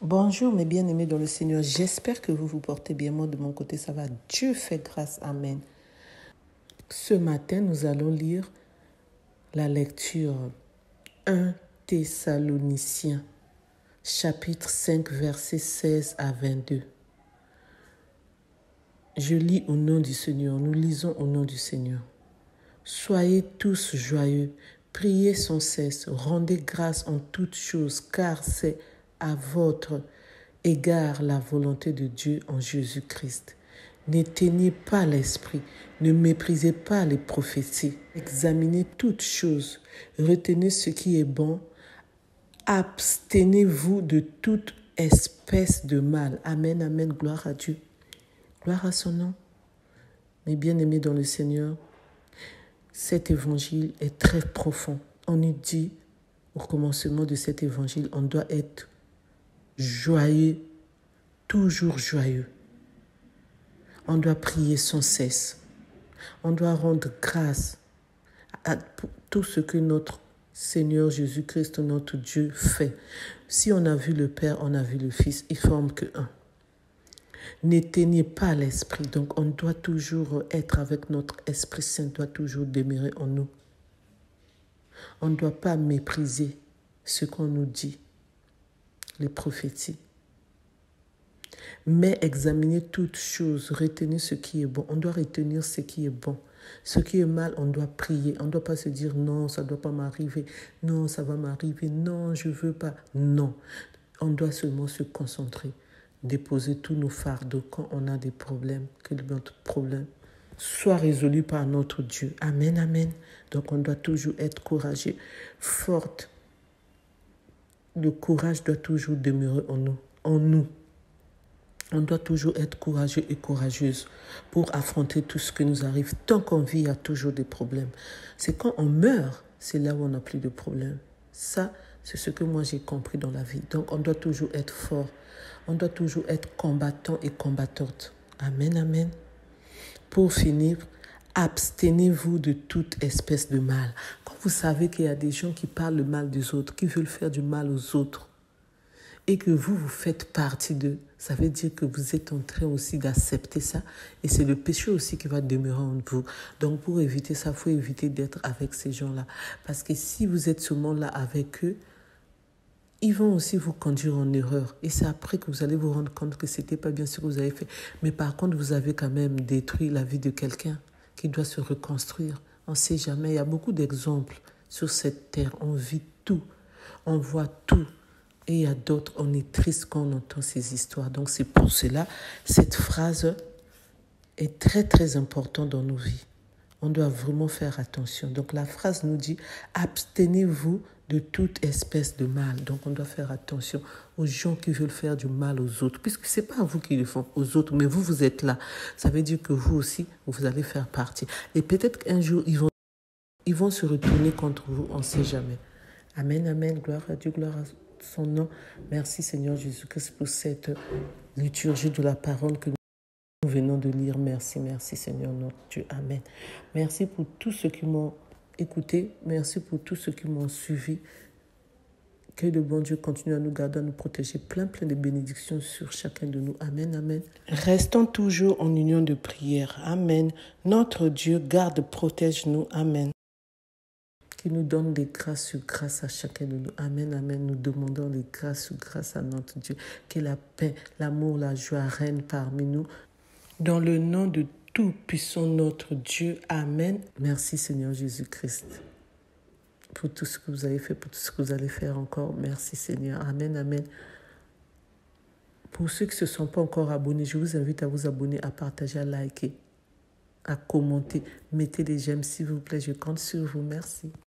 Bonjour mes bien-aimés dans le Seigneur, j'espère que vous vous portez bien. Moi de mon côté ça va, Dieu fait grâce, Amen. Ce matin nous allons lire la lecture 1 Thessaloniciens chapitre 5 versets 16 à 22. Je lis au nom du Seigneur, nous lisons au nom du Seigneur. Soyez tous joyeux, priez sans cesse, rendez grâce en toutes choses, car c'est à votre égard la volonté de Dieu en Jésus-Christ. N'éteignez pas l'esprit, ne méprisez pas les prophéties, examinez toutes choses, retenez ce qui est bon, abstenez-vous de toute espèce de mal. Amen, amen, gloire à Dieu. Gloire à son nom. Mes bien-aimés dans le Seigneur, cet évangile est très profond. On nous dit, au commencement de cet évangile, on doit être joyeux, toujours joyeux. On doit prier sans cesse. On doit rendre grâce à tout ce que notre Seigneur Jésus-Christ, notre Dieu, fait. Si on a vu le Père, on a vu le Fils, ils forment que un. N'éteignez pas l'esprit. Donc, on doit toujours être avec notre Esprit Saint, doit toujours demeurer en nous. On ne doit pas mépriser ce qu'on nous dit, les prophéties. Mais examiner toutes choses, retenir ce qui est bon. On doit retenir ce qui est bon. Ce qui est mal, on doit prier. On ne doit pas se dire non, ça ne doit pas m'arriver. Non, ça va m'arriver. Non, je ne veux pas. Non. On doit seulement se concentrer. Déposer tous nos fardeaux quand on a des problèmes. Que notre problème soit résolu par notre Dieu. Amen, amen. Donc on doit toujours être courageux, forte. Le courage doit toujours demeurer en nous. On doit toujours être courageux et courageuse pour affronter tout ce qui nous arrive. Tant qu'on vit, il y a toujours des problèmes. C'est quand on meurt, c'est là où on n'a plus de problèmes. Ça, c'est ce que moi j'ai compris dans la vie. Donc on doit toujours être fort. On doit toujours être combattant et combattante. Amen, amen. Pour finir, abstenez-vous de toute espèce de mal. Quand vous savez qu'il y a des gens qui parlent le mal des autres, qui veulent faire du mal aux autres, et que vous faites partie d'eux, ça veut dire que vous êtes en train aussi d'accepter ça. Et c'est le péché aussi qui va demeurer en vous. Donc pour éviter ça, il faut éviter d'être avec ces gens-là. Parce que si vous êtes seulement là avec eux, ils vont aussi vous conduire en erreur. Et c'est après que vous allez vous rendre compte que ce n'était pas bien ce que vous avez fait. Mais par contre, vous avez quand même détruit la vie de quelqu'un qui doit se reconstruire. On ne sait jamais. Il y a beaucoup d'exemples sur cette terre. On vit tout. On voit tout. Et il y a d'autres, on est triste quand on entend ces histoires. Donc c'est pour cela, cette phrase est très très importante dans nos vies. On doit vraiment faire attention. Donc la phrase nous dit, abstenez-vous de toute espèce de mal. Donc on doit faire attention aux gens qui veulent faire du mal aux autres. Puisque ce n'est pas vous qui le font, aux autres, mais vous êtes là. Ça veut dire que vous aussi, vous allez faire partie. Et peut-être qu'un jour, ils vont se retourner contre vous, on ne sait jamais. Amen, amen, gloire à Dieu, gloire à son nom. Merci Seigneur Jésus-Christ pour cette liturgie de la parole que nous venons de lire. Merci, merci Seigneur notre Dieu. Amen. Merci pour tous ceux qui m'ont écouté. Merci pour tous ceux qui m'ont suivi. Que le bon Dieu continue à nous garder, à nous protéger. Plein de bénédictions sur chacun de nous. Amen, amen. Restons toujours en union de prière. Amen. Notre Dieu garde, protège-nous. Amen. Qui nous donne des grâces sur grâce à chacun de nous. Amen, amen. Nous demandons des grâces sur grâce à notre Dieu. Que la paix, l'amour, la joie règne parmi nous. Dans le nom de tout-puissant notre Dieu. Amen. Merci Seigneur Jésus-Christ. Pour tout ce que vous avez fait, pour tout ce que vous allez faire encore. Merci Seigneur. Amen, amen. Pour ceux qui ne se sont pas encore abonnés, je vous invite à vous abonner, à partager, à liker, à commenter. Mettez des j'aime s'il vous plaît. Je compte sur vous. Merci.